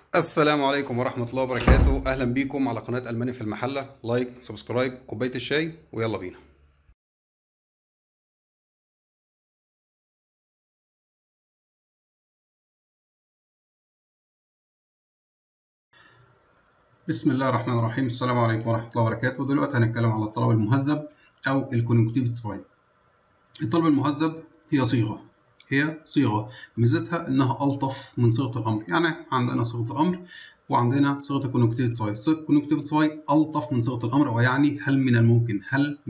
السلام عليكم ورحمة الله وبركاته. أهلا بيكم على قناة ألماني في المحلة. لايك، سبسكرايب، كوباية الشاي، ويلا بينا. بسم الله الرحمن الرحيم. السلام عليكم ورحمة الله وبركاته. دلوقتي هنتكلم على الطلب المهذب أو الكونجكتيفيتسفاي. الطلب المهذب هي صيغة ميزتها إنها ألطف من صيغة الأمر. يعني عندنا صيغة الأمر وعندنا صيغة الكونجكتيفيتسفاي. صيغة الكونجكتيفيتسفاي ألطف من صيغة الأمر، ويعني هل من الممكن.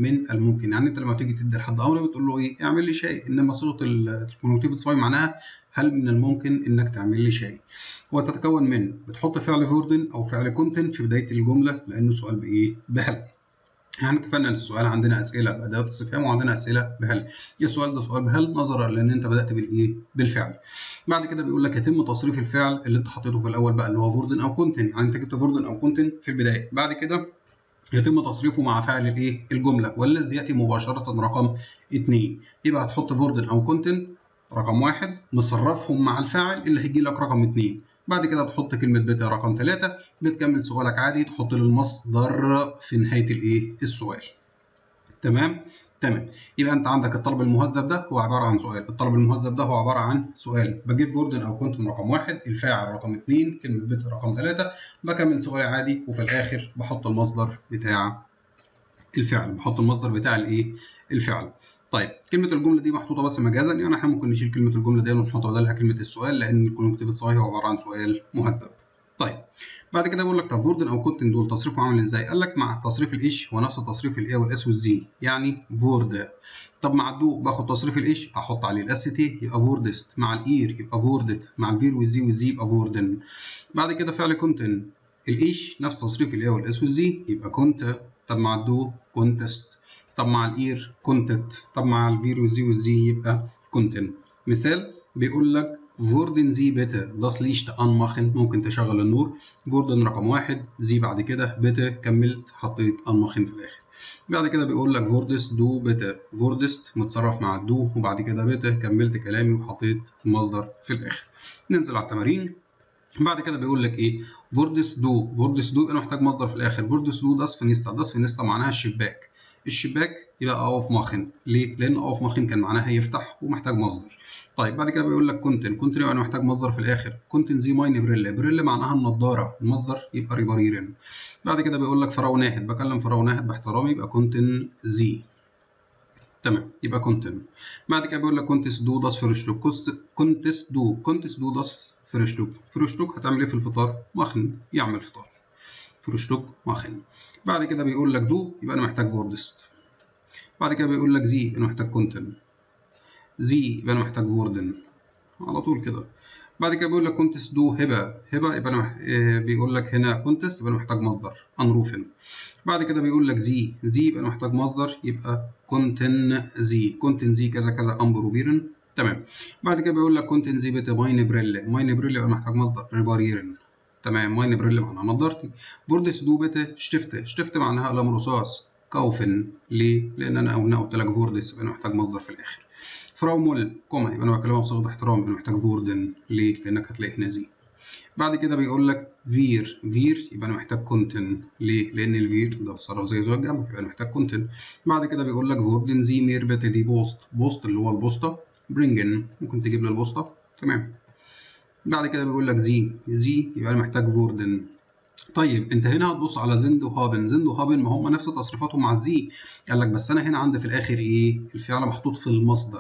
يعني أنت لما تيجي تدي لحد أمر بتقول له إيه؟ اعمل لي شاي. إنما صيغة الكونجكتيفيتسفاي معناها هل من الممكن إنك تعمل لي شاي. وتتكون من بتحط فعل فوردن أو فعل كونتن في بداية الجملة، لأنه سؤال بإيه؟ بهل. يعني اتفقنا ان السؤال عندنا اسئله باداه استفهام وعندنا اسئله بهل. السؤال ده سؤال بهل نظرا لان انت بدات بالايه؟ بالفعل. بعد كده بيقول لك يتم تصريف الفعل اللي انت حطيته في الاول بقى، اللي هو فوردن او كونتن. يعني انت جبت فوردن او كونتن في البدايه، بعد كده يتم تصريفه مع فاعل الايه؟ الجمله، والذي ياتي مباشره رقم 2. يبقى هتحط فوردن او كونتن رقم 1 مصرفهم مع الفاعل اللي هيجي لك رقم 2. بعد كده بتحط كلمه بتا رقم 3. بتكمل سؤالك عادي، تحط المصدر في نهايه الايه؟ السؤال. تمام. يبقى انت عندك الطلب المهذب ده هو عباره عن سؤال. الطلب المهذب ده هو عباره عن سؤال، بجيب فوردن او كونتن رقم 1، الفاعل رقم 2، كلمه بت رقم 3، بكمل سؤالي عادي، وفي الاخر بحط المصدر بتاع الفعل. الايه؟ الفعل. طيب كلمه الجمله دي محطوطه بس مجازا، يعني احنا ممكن نشيل كلمه الجمله دي ونحط بدلها كلمه السؤال، لان الكونكتيفيتي هو عباره عن سؤال مهذب. طيب بعد كده بيقول لك طب فوردن او كونتن دول تصريفهم عامل ازاي؟ قال لك مع تصريف الايش هو نفس تصريف الايه والاس والزي، يعني فورد. طب مع الدو باخد تصريف الايش احط عليه الاس تي يبقى فوردست، مع الاير يبقى فوردت، مع الفير والزي يبقى فوردن. بعد كده فعل كونتن الايش نفس تصريف الايه والاس والزي يبقى كونت. طب مع الدو كونتست. طب مع الاير كونتت. طب مع الفير والزي يبقى كونتن. مثال بيقول لك فوردن زي بيتا das Licht anmachen، ممكن تشغل النور. فوردن رقم 1 زي، بعد كده بيتا كملت حطيت anmachen في الاخر. بعد كده بيقول لك فوردست دو بيتا، فوردست متصرف مع الدو، وبعد كده بيتا كملت كلامي وحطيت المصدر في الاخر. ننزل على التمارين. بعد كده بيقول لك ايه؟ فوردس دو انا محتاج مصدر في الاخر. فوردس دو داس فينيستا معناها الشباك. الشباك يبقى اوف ماخن. ليه؟ لان اوف ماخن كان معناها يفتح ومحتاج مصدر. طيب بعد كده بيقول لك كونتن يبقى انا محتاج مصدر في الاخر. كونتن زي ماين بريل معناها النضاره، المصدر يبقى ريباريرن. بعد كده بيقول لك فراو ناهد، بكلم فراو ناهد باحترامي يبقى كونتن زي. تمام، يبقى كونتن. بعد كده بيقول لك كونتس دو داس فرشتوك. كونتس دو داس فرشتوك هتعمل ايه في الفطار؟ ماخن، يعمل فطار. فرشتوك ماخن. بعد كده بيقول لك دو يبقى انا محتاج فوردست. بعد كده بيقول لك زي انا محتاج كونتن. زي يبقى انا محتاج فوردن، على طول كده. بعد كده بيقول لك كونتس دو هبه يبقى انا بيقول لك هنا كونتس يبقى انا محتاج مصدر انروفن. بعد كده بيقول لك زي يبقى انا محتاج مصدر يبقى كونتن زي كذا كذا امبر وبيرن. تمام. بعد كده بيقول لك كونتن زي بيت ماين بريل يبقى محتاج مصدر ريباريرن. تمام، ماين بريل معناها نضارتي. فوردس دو بيت شتفت معناها قلم رصاص. كوفن، ليه؟ لان انا قلت لك فوردس يبقى انا محتاج مصدر في الاخر. فراو مول كوما يبقى انا بكلمها بصيغه احترام يبقى محتاج فوردن، ليه؟ لانك هتلاقي هنا زي. بعد كده بيقول لك فير يبقى انا محتاج كونتن، ليه؟ لان الفير ده بتصرف زي الجمع يبقى انا محتاج كونتن. بعد كده بيقول لك فوردن زي مير بيتا دي بوست اللي هو البوسطه. برينجن ممكن تجيب لي البوسطه. تمام. بعد كده بيقول لك زي يبقى انا محتاج فوردن. طيب انت هنا هتبص على زند وهابن ما هم نفس تصريفاتهم مع الزي. قال لك بس انا هنا عندي في الاخر ايه؟ الفعل محطوط في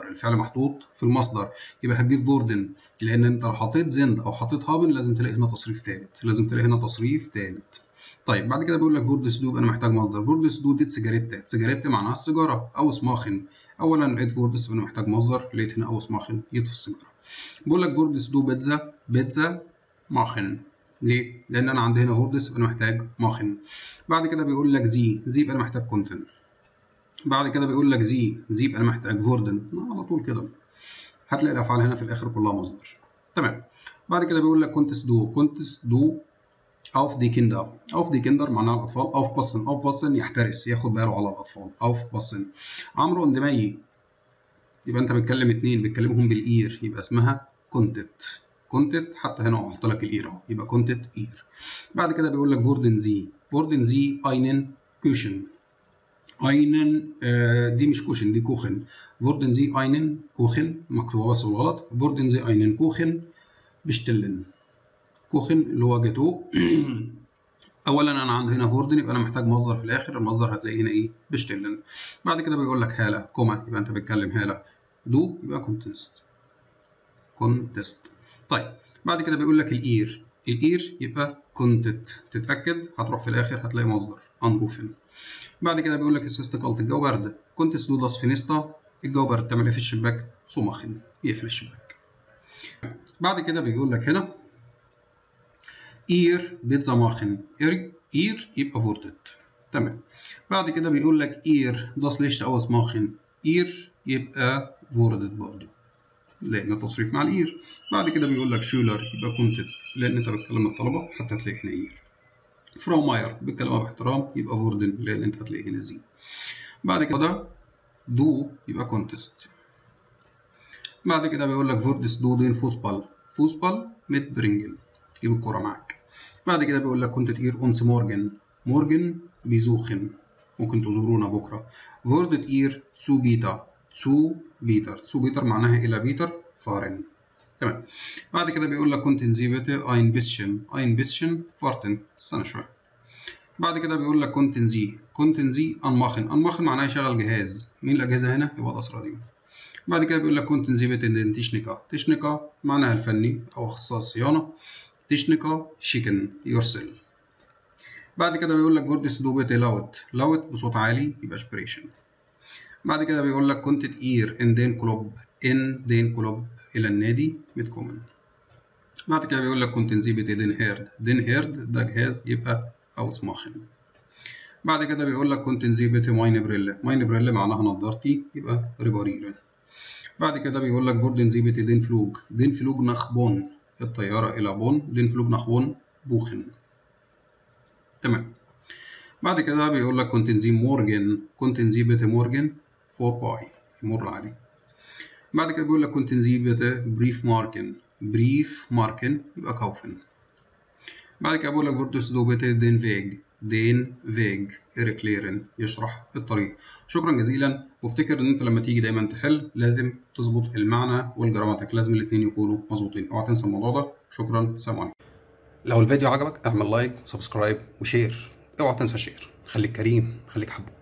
المصدر. يبقى هتجيب فوردن، لان انت لو حطيت زند او حطيت هابن لازم تلاقي هنا تصريف ثالث. طيب بعد كده بيقول لك فوردس دو انا محتاج مصدر. فوردس دو دي سيجاريتا معناها السيجاره او سماخن. اولا لقيت فوردس انا محتاج مصدر، لقيت هنا او سماخن يطفي السيجاره. بيقول لك فوردس دو بيتزا ماخن، ليه؟ لأن أنا عندي هنا فوردس يبقى أنا محتاج ماخن. بعد كده بيقول لك زي يبقى أنا محتاج كونتن. بعد كده بيقول لك زي يبقى أنا محتاج فوردن، على طول كده. هتلاقي الأفعال هنا في الآخر كلها مصدر. تمام. بعد كده بيقول لك كونتس دو أوف دي كيندر معناها الأطفال. أوف باسن يحترس، ياخد باله على الأطفال. أوف باسن. عمرو اندماي يبقى أنت بتكلم اتنين بتكلمهم بالإير يبقى اسمها كونتت. كونتت، حتى هنا هحط لك الاير اهو، يبقى كونتت اير. بعد كده بيقول لك فوردن زي اينن كوشن. اينن دي مش كوشن، دي كوخن. فوردن زي اينن كوخن مكتوبه بس بالغلط. فوردن زي اينن كوخن بشتلن. كوخن اللي هو جاتو. اولا انا عندي هنا فوردن، يبقى انا محتاج مصدر في الاخر، المصدر هتلاقيه هنا ايه؟ بشتلن. بعد كده بيقول لك هاله كوما، يبقى انت بتتكلم هاله. دو يبقى كونتست. طيب بعد كده بيقول لك الاير يبقى كونتت، تتاكد هتروح في الاخر هتلاقي مصدر انروفن. بعد كده بيقول لك السيستيكالت الجو برد. كونتست دو داس فينيستا، الجو برد تعمل ايه في الشباك؟ صومخن، يقفل الشباك. بعد كده بيقول لك هنا اير بيتزا ماخن. اير يبقى فورتت. تمام. بعد كده بيقول لك اير داس ليشت اوس ماخن. اير يبقى فوردت برضه لان تصريف مع الاير. بعد كده بيقول لك شولر يبقى كونتت لان انت بتكلم الطلبه، حتى هتلاقي هنا اير. فراو ماير بتكلمها باحترام يبقى فوردن لان انت هتلاقي هنا زي. بعد كده دو يبقى كونتست. بعد كده بيقول لك فوردس دو دين فوسبال ميت برينجل، تجيب الكوره معاك. بعد كده بيقول لك كونتت اير اونس مورجن بيزوخن، ممكن تزورونا بكره. فوردت اير تسو بيتر معناها الى بيتر فارن. تمام. بعد كده بيقول لك كونتن زيبت اين بيسشن فارتن، استنى شويه. بعد كده بيقول لك كونتن زي انماخن معناها يشغل جهاز. مين الاجهزه هنا؟ يبقى الاسره دي. بعد كده بيقول لك كونتن زيبت ان تشنيكا معناها الفني او اخصائي الصيانه. تشنيكا شيكن يرسل. بعد كده بيقول لك فوردس دوبت لاوت بصوت عالي يبقى اسبريشن. بعد كده بيقول لك كونتت اير ان دين كلوب الى النادي متكومن. بعد كده بيقول لك كونتن زيبت دين هيرد ده جهاز يبقى اوس ماخن. بعد كده بيقول لك كونتن زيبت ماين بريلا معناها نضارتي يبقى ريباريرن. بعد كده بيقول لك فوردن زيبت دين فلوج نخ بون، الطياره الى بون. دين فلوج نخ بون بوخن. تمام. بعد كده بيقول لك كونتن زيبت مورجن فور باي، يمر عادي. بعد كده بيقول لك كونتن زيبت بريف ماركن يبقى كوفن. بعد كده بيقول لك فوردس دوبت دين فيج إيركليرن يشرح الطريق. شكرا جزيلا. وافتكر ان انت لما تيجي دايما تحل لازم تظبط المعنى والجراماتيك، لازم الاثنين يكونوا مظبوطين، اوعى تنسى الموضوع ده. شكرا، سلام عليكم. لو الفيديو عجبك اعمل لايك وسبسكرايب وشير، اوعى تنسى شير. خليك كريم، خليك حبوب.